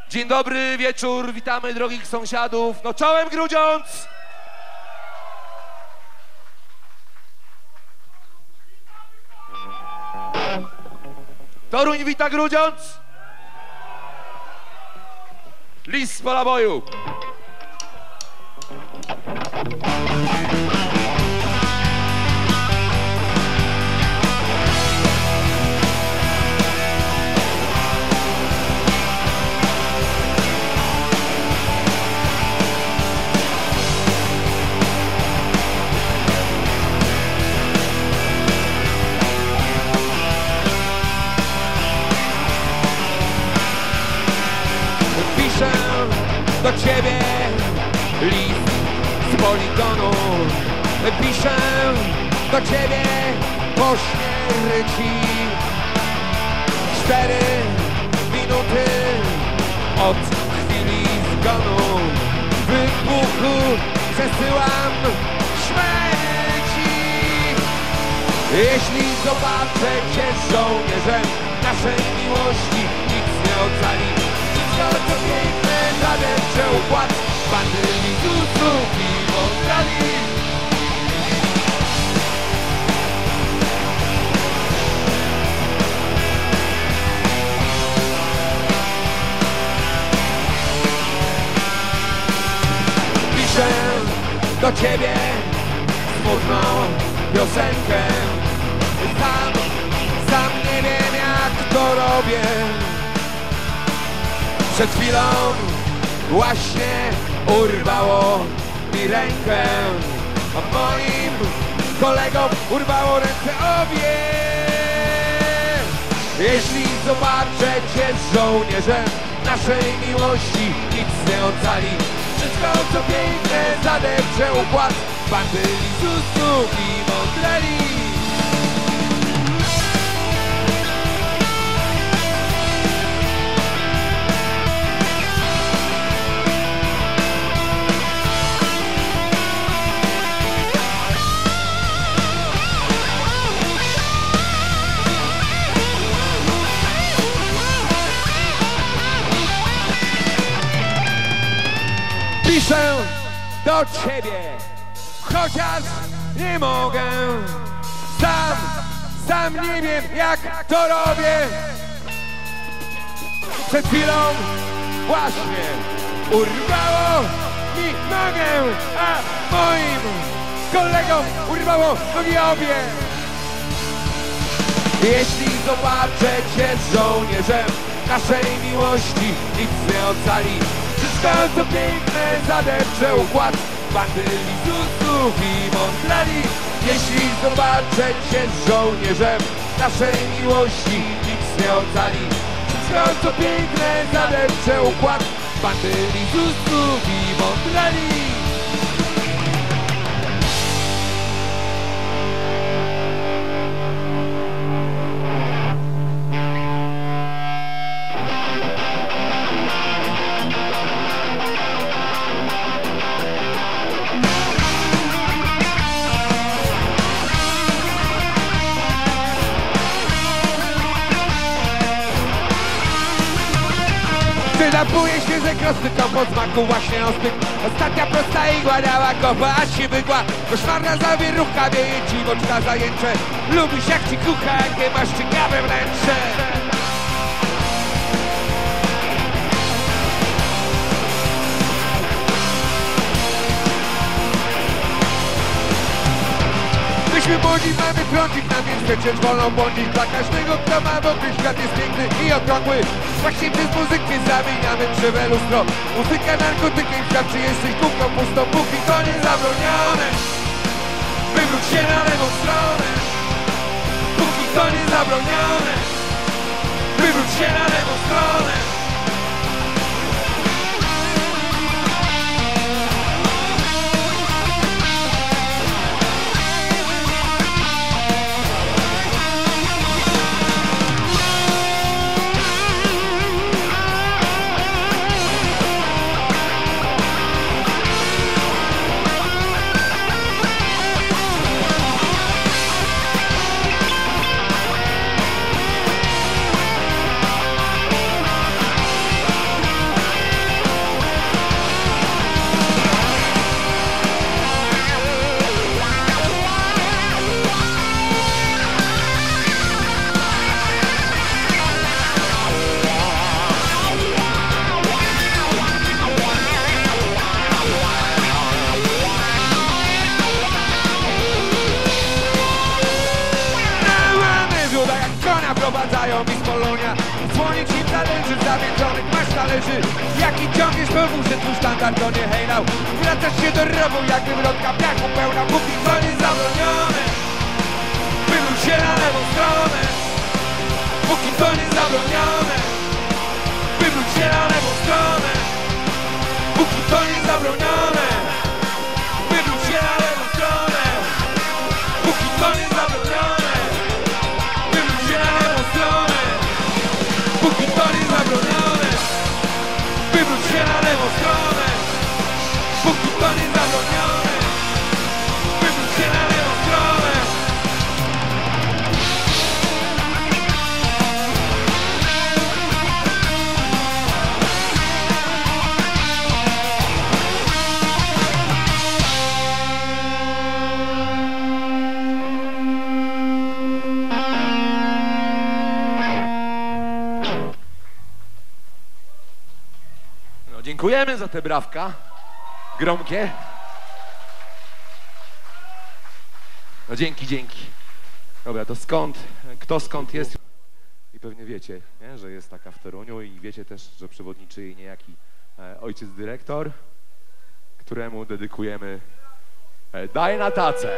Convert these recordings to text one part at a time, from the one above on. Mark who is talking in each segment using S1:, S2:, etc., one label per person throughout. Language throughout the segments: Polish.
S1: Dzień dobry, wieczór, witamy drogich sąsiadów. No czołem Grudziądz! Toruń wita Grudziądz! Lis z pola boju! Piszę do ciebie list z poligonu. Piszę do ciebie po śmierci. 4 minuty od chwili zgonu wybuchu przesyłam śmierci. Jeśli zobaczę cię żołnierzem naszej miłości, nic nie ocali. To piękne zadepcze układ bandy Lizusów i Mondrali. Piszę do ciebie smutną piosenkę. Sam nie wiem jak to robię. Przed chwilą właśnie urwało mi rękę, a moim kolegom urwało ręce obie. Jeśli zobaczę cię żołnierzem naszej miłości, nic nie ocali. Wszystko co piękne zadepcze układ bandy Lizusów i Mondrali. Piszę do ciebie, chociaż nie mogę. Sam nie wiem jak to robię. Przed chwilą właśnie urwało mi nogę, a moim kolegom urwało nogi obie. Jeśli zobaczę cię żołnierzem naszej miłości, nic nie ocali. Wszystko co piękne zadepcze układ bandy Lizusów i Mondrali. Jeśli zobaczę cię żołnierzem naszej miłości, nic nie ocali. Wszystko co piękne zadepcze układ bandy Lizusów i Mondrali. Ty napujesz się ze krostyką po smaku właśnie ostych. Ostatnia prosta igła dała kopa, aż się wygła. Koszmarna zawierucha wieje ci w oczka zajęcze. Lubisz jak ci kucha, jakie masz ciekawe wnętrze. Myśmy młodzi, mamy trądzik na więc przecież wolną błądzić. Dla każdego kto ma wokół świat jest piękny i okrągły. Właśnie przez muzykę zamieniamy krzywe lustro. Muzyka narkotykiem świadczy, jesteś kuchną pustą. Póki to nie zabronione, wywróć się na lewą stronę. Póki to nie zabronione, wywróć się na lewą stronę. zależy jaki ciągniesz powóz, że twój standard to nie hejnał. Wracasz się do rowu, jakby wrotka piachu pełna. Póki to nie zabronione, wywróć się na lewą stronę. Póki to nie zabronione, wywróć się na lewą stronę. Póki to nie zabronione, wywróć się na lewą stronę. Póki to nie zabronione, wywróć się na lewą stronę. Póki to nie zabronione, wywróć się na lewą stronę. Póki to nie zabronione, wywróć się na lewą stronę. Dziękujemy za te brawka gromkie. No dzięki. Dobra, to kto skąd jest? I pewnie wiecie, nie? Że jest taka w Toruniu i wiecie też, że przewodniczy jej niejaki ojciec dyrektor, któremu dedykujemy Daj na tacę.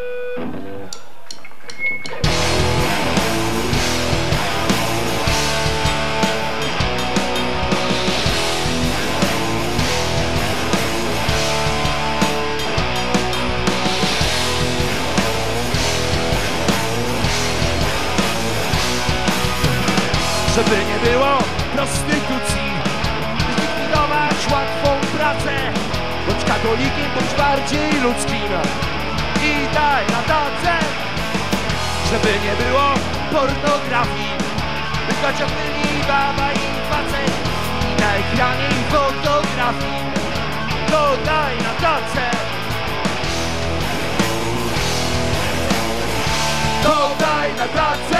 S2: Żeby nie było prostytucji, zlikwidować łatwą pracę, bądź katolikiem, bądź bardziej ludzkim i daj na tacę. Żeby nie było pornografii, by chociaż byli baba i facet i na ekranie i fotografii, to daj na tacę.
S1: To daj na tacę.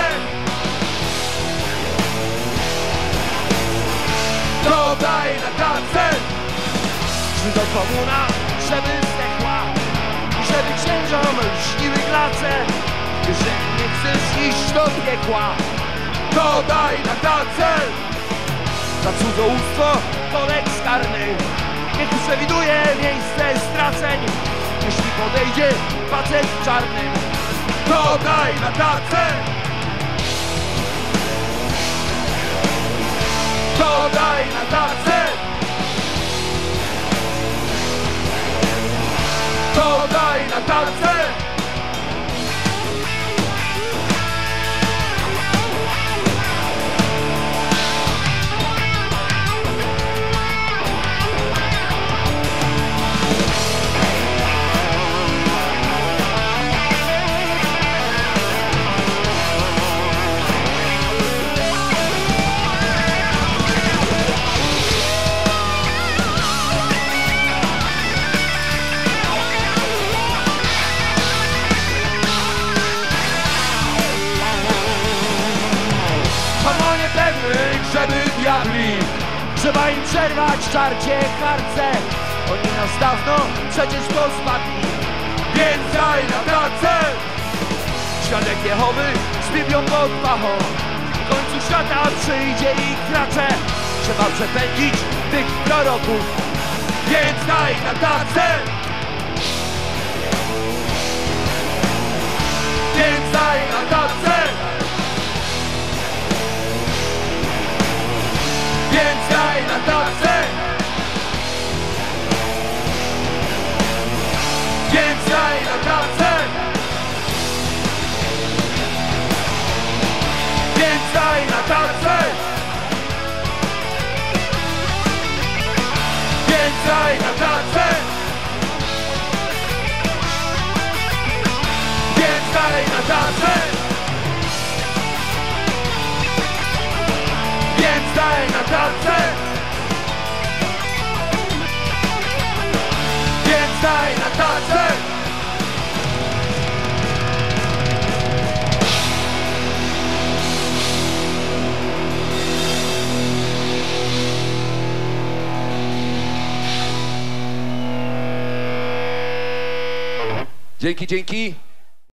S1: To daj na tacę.
S2: Czy do komuna, żeby zdechła i żeby księżom lśniły glace, że nie chcesz iść do piekła.
S1: To daj na tacę.
S2: Za cudzołóstwo kodeks karny niech przewiduje miejsce straceń, jeśli podejdzie facet w czarnym.
S1: To daj na tacę. To daj na tacę. To daj na tacę. Żeby diabli,
S2: trzeba im przerwać czarcie harce, oni nas dawno przecież pozbawili.
S1: Więc daj na tacę.
S2: Świadek Jehowy z Biblią pod pachą, w końcu świata przyjdzie ich kracze. Trzeba przepędzić tych proroków.
S1: Więc daj na tacę. Więc daj na tacę. Więc daj na tacę. Więc daj na tacę. Więc daj na tacę. Więc daj na tacę. Więc daj na tacę. Więc daj na tacę. Więc daj na tacę. Dzięki.